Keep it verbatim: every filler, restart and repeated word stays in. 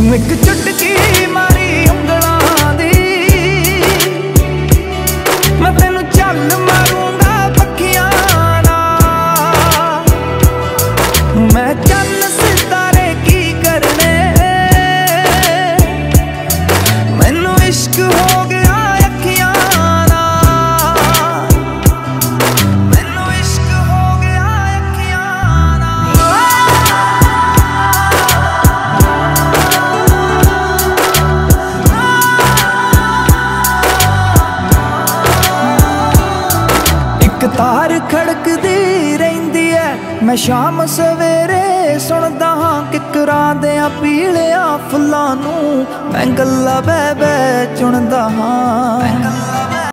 तू एक चुटकी मारी उंगलां दी, मैं तेनू चल मारूंगा पखियां नाल। मैं चन्न सितारे की करने, मैनू इश्क हो गया अखियां नाल, मैनू इश्क हो गया अखियां तार खड़कदी रहिंदी है, मैं शाम सवेरे सुनदा हां किकरां देयां पीलियां फुल्लां नूं, मैं गल्लां बह बह चुनदा हां।